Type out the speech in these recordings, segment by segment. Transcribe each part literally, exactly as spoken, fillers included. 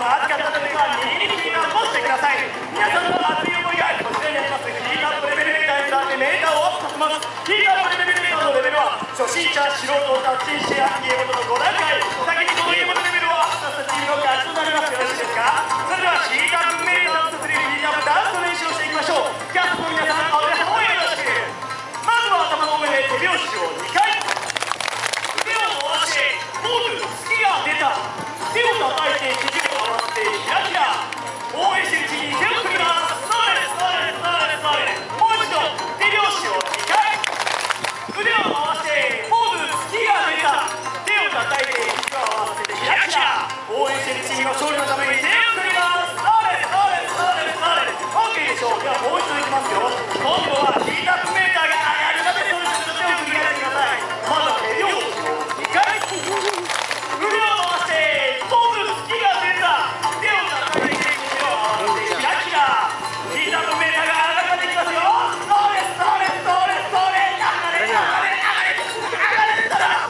が熱かったのでは右にキーアップをしてください。皆さんの熱い思いがこちらにあります。ヒートアップレベルメーターに向かってメーターをアップさせます。ヒートアップレベルメーターのレベルは初心者、素人、タッチシェア、ゲームとのご段階。先にこのゲームのレベルをアップさせたチームの勝ちとなります。よろしいですか？それではヒートアップメーターをさせるヒートアップダンスの練習をしていきましょう。キャストの皆さん、お手本をよろしく。まずは頭の上で手拍子をにかい。腕を回してポーズ、月が出た。手を叩いて肘を合わせてキラキラ。応援してるうちに手を振ります。そうです、そうです、そうです、そうです。もう一度手拍子をにかい。腕を回してポーズ、月が出た。手を叩いて肘を合わせてキラキラ。応援してるチームの勝利のために手を振ります。そうです、そうです、そうです、そうです。 OK でしょう。ではもう一度いきますよ。今度はヒートアップメーターが上がるまでそれぞれの手を振り返してください。まずは手拍子をにかい。腕を回してポーズ、月が出た。手を叩いて肘を合わせてキラキラ。ヒートアップメーターが上がるまでいきますよ。そうです、そうです、そうです、そうです。上がれ、上がれ、上がれ、上がれたら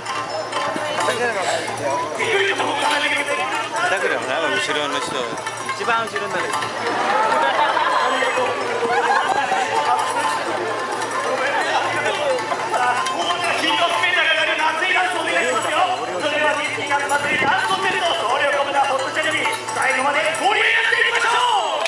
低いところから投げてくれる。 だけどな、後ろの人一番後ろになる。 ヒートアップメーターが上がる熱いダンスをお願いしますよ。それではディズニーが祭りダンスコンテスト、それを込めたホットチャレンジ、最後まで盛り上がっていきましょう。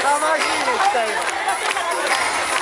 ましいね、期待の。